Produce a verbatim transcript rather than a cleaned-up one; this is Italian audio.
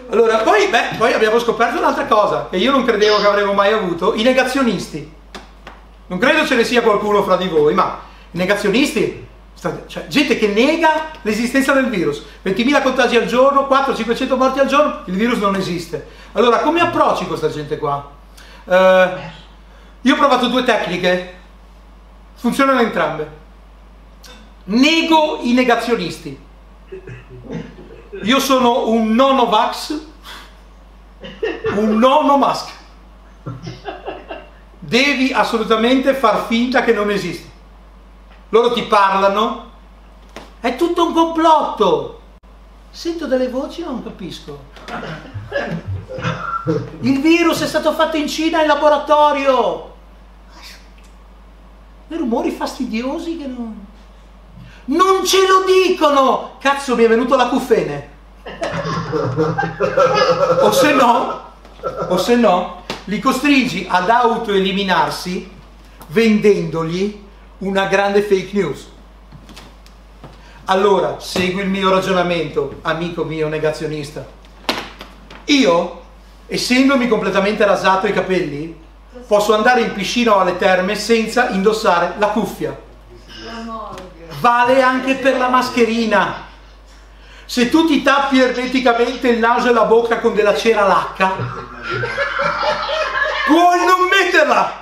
Allora, poi, beh, poi abbiamo scoperto un'altra cosa che io non credevo che avremmo mai avuto, i negazionisti. Non credo ce ne sia qualcuno fra di voi, ma i negazionisti, cioè gente che nega l'esistenza del virus. ventimila contagi al giorno, quattrocento cinquecento morti al giorno, il virus non esiste. Allora, come approcci questa gente qua? Uh, io ho provato due tecniche, funzionano entrambe. Nego i negazionisti. Io sono un nonovax, un nonomask. Devi assolutamente far finta che non esiste. Loro ti parlano, è tutto un complotto. Sento delle voci, non capisco. Il virus è stato fatto in Cina in laboratorio. Dei rumori fastidiosi che non... Non ce lo dicono! Cazzo, mi è venuto l'acufene. O se no, o se no, li costringi ad autoeliminarsi vendendogli una grande fake news. Allora, segui il mio ragionamento, amico mio negazionista. Io, essendomi completamente rasato i capelli, posso andare in piscina o alle terme senza indossare la cuffia. Vale anche per la mascherina. Se tu ti tappi ermeticamente il naso e la bocca con della cera lacca, puoi non metterla.